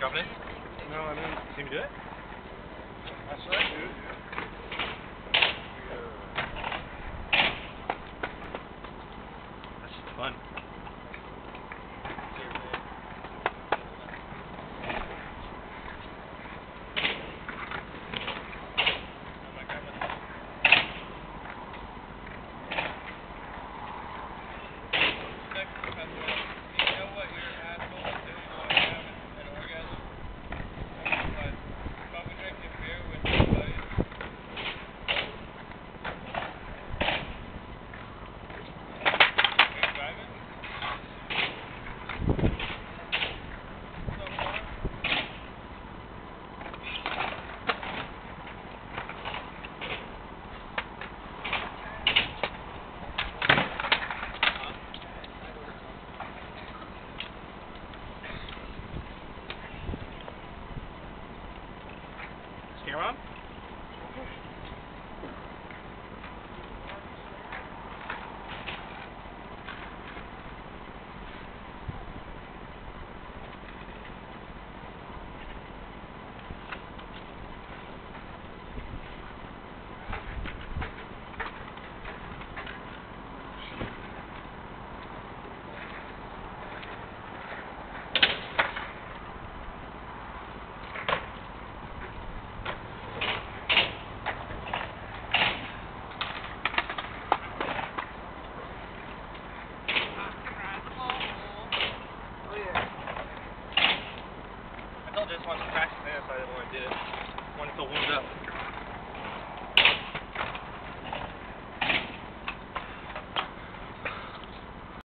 Dropping it? No, I didn't. See me do it? I saw you do it, That's just fun. Camera on? I just wanted to practice this, so I didn't want to do it. I wanted to feel warmed up.